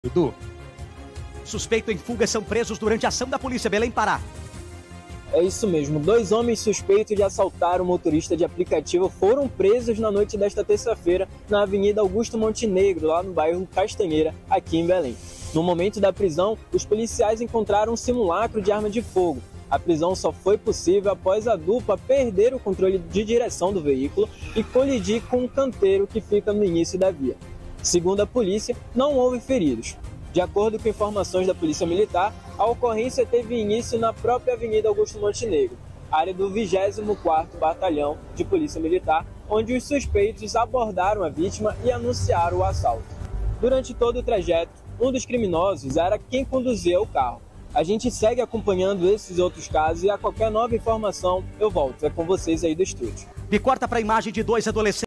Edu. Suspeito em fuga são presos durante a ação da polícia Belém Pará. É isso mesmo, 2 homens suspeitos de assaltar o motorista de aplicativo foram presos na noite desta terça-feira na Avenida Augusto Montenegro, lá no bairro Castanheira, aqui em Belém. No momento da prisão, os policiais encontraram um simulacro de arma de fogo. A prisão só foi possível após a dupla perder o controle de direção do veículo e colidir com um canteiro que fica no início da via. Segundo a polícia, não houve feridos. De acordo com informações da Polícia Militar, a ocorrência teve início na própria Avenida Augusto Montenegro, área do 24º Batalhão de Polícia Militar, onde os suspeitos abordaram a vítima e anunciaram o assalto. Durante todo o trajeto, um dos criminosos era quem conduzia o carro. A gente segue acompanhando esses outros casos e a qualquer nova informação eu volto. É com vocês aí do estúdio. Me corta para a imagem de 2 adolescentes.